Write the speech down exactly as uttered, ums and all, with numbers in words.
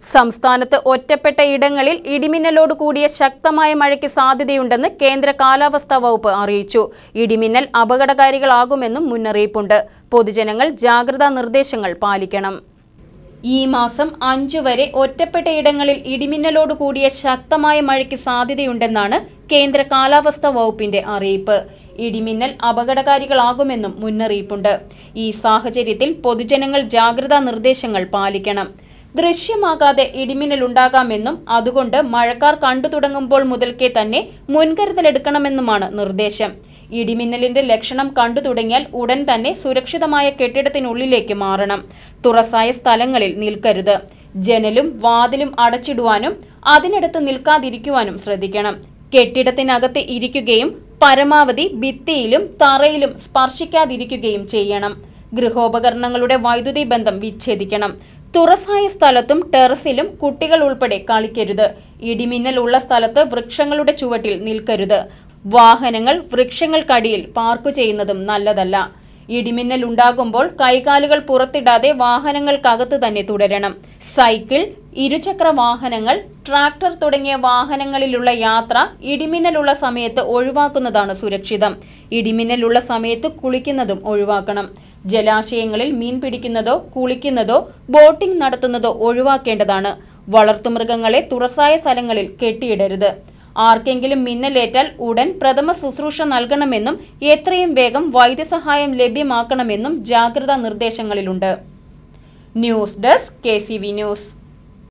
സംസ്ഥാനത്ത് ഒറ്റപ്പെട്ട ഇടങ്ങളിൽ ഇടിമിന്നലോട് കൂടിയ ശക്തമായ മഴയ്ക്ക് സാധ്യതയുണ്ടെന്ന് കേന്ദ്ര കാലാവസ്ഥാ വകുപ്പ് അറിയിച്ചു. ഇടിമിന്നൽ അപകടകാരികളാകുമെന്നും മുന്നറിയിപ്പുണ്ട്. പൊതുജനങ്ങൾ ജാഗ്രതാ നിർദ്ദേശങ്ങൾ പാലിക്കണം. ഈ മാസം അഞ്ചു വരെ ഒറ്റപ്പെട്ട ഇടങ്ങളിൽ ഇടിമിന്നലോട് കൂടിയ ശക്തമായ മഴയ്ക്ക് സാധ്യതയുണ്ടെന്നാണ് കേന്ദ്ര കാലാവസ്ഥാ വകുപ്പിന്റെ അറിയിപ്പ്. ഇടിമിന്നൽ അപകടകാരികളാകുമെന്നും മുന്നറിയിപ്പുണ്ട്. ഈ സാഹചര്യത്തിൽ പൊതുജനങ്ങൾ ജാഗ്രതാ നിർദ്ദേശങ്ങൾ പാലിക്കണം. ദൃശ്യമാകാതെ ഇടിമിന്നലുണ്ടാകാമെന്നും അതുകൊണ്ട് മഴക്കാർ കണ്ടു തുടങ്ങുമ്പോൾ മുതൽക്കേ തന്നെ മുൻകരുതലെടുക്കണമെന്നുമാണ് നിർദ്ദേശം. ഇടിമിന്നലിന്റെ ലക്ഷണം കണ്ടു തുടങ്ങിയാൽ ഉടൻ തന്നെ സുരക്ഷിതമായ കെട്ടിടത്തിനുള്ളിലേക്ക് മാറണം. തുറസായ സ്ഥലങ്ങളിൽ നിൽക്കരുത്. ജനലും വാതിലും അടച്ചിടുവാനും അതിനടുത്ത് നിൽക്കാതിരിക്കുവാനും ശ്രദ്ധിക്കണം. കെട്ടിടത്തിനകത്ത് ഇരിക്കുകയും പരമാവധി ഭിത്തിയിലും തറയിലും സ്പർശിക്കാതിരിക്കുകയും ചെയ്യണം. ഗൃഹോപകരണങ്ങളുടെ വൈദ്യുതി ബന്ധം വിച്ഛേദിക്കണം. തുറസായ സ്ഥലത്തും ടെറസിലും കുട്ടികൾ ഉൾപ്പെടെ കളിക്കരുത്. ഇടിമിന്നൽ ഉള്ള സ്ഥലത്ത് വൃക്ഷങ്ങളുടെ ചുവട്ടിൽ നിൽക്കരുത്. വാഹനങ്ങൾ വൃക്ഷങ്ങൾക്കടിയിൽ പാർക്ക് ചെയ്യുന്നതും നല്ലതല്ല. ഇടിമിന്നൽ ഉണ്ടാകുമ്പോൾ കൈകാലുകൾ പുറത്തിടാതെ വാഹനങ്ങൾക്കകത്ത് തന്നെ തുടരണം. സൈക്കിൾ, ഇരുചക്ര വാഹനങ്ങൾ, ട്രാക്ടർ തുടങ്ങിയ വാഹനങ്ങളിലുള്ള യാത്ര ഇടിമിന്നലുള്ള സമയത്ത് ഒഴിവാക്കുന്നതാണ് സുരക്ഷിതം. ഇടിമിന്നലുള്ള സമയത്ത് കുളിക്കുന്നതും ഒഴിവാക്കണം. ജലാശയങ്ങളിൽ മീൻ പിടിക്കുന്നതോ കുളിക്കുന്നതോ ബോട്ടിംഗ് നടത്തുന്നതോ ഒഴിവാക്കേണ്ടതാണ്. വളർത്തുമൃഗങ്ങളെ തുറസായ സ്ഥലങ്ങളിൽ കെട്ടിയിടരുത്. ആർക്കെങ്കിലും മിന്നലേറ്റാൽ ഉടൻ പ്രഥമ ശുശ്രൂഷ നൽകണമെന്നും എത്രയും വേഗം വൈദ്യസഹായം ലഭ്യമാക്കണമെന്നും ജാഗ്രതാ നിർദ്ദേശങ്ങളിലുണ്ട്. News desk K C V news.